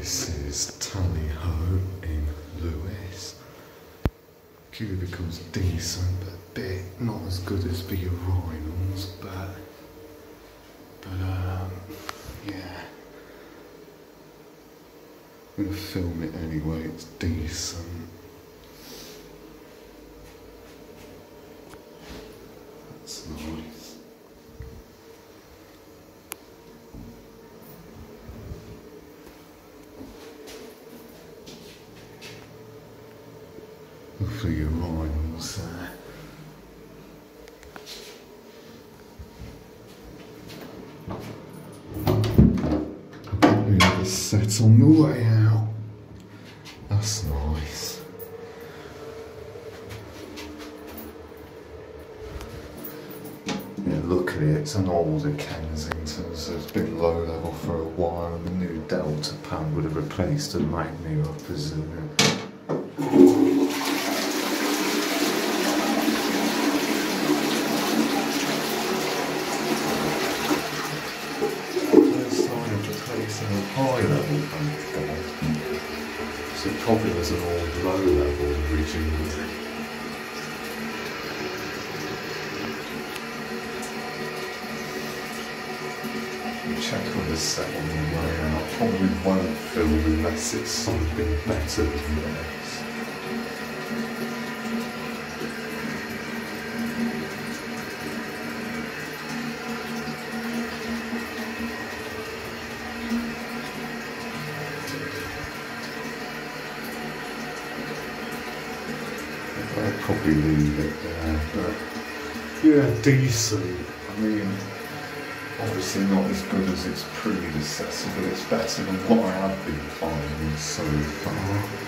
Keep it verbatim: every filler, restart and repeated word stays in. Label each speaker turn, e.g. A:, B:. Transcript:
A: This is Tally Ho in Lewes. Cubicle's decent, but a bit not as good as the urinals, but but um yeah. I'm gonna film it anyway, it's decent. That's nice. For your rhymes there. We have a set on the way out. That's nice. Yeah, look at it, it's an older Kensington, so it's been low level for a while, and the new Delta pad would have replaced the Magna, I presume. High level paintball, so it probably was an old low level originally. Check on the set on the way out. Probably won't film unless it's something better than this. I'll probably leave it there, but yeah, decent. I mean, obviously not as good as its predecessor, but it's better than what I have been finding so far.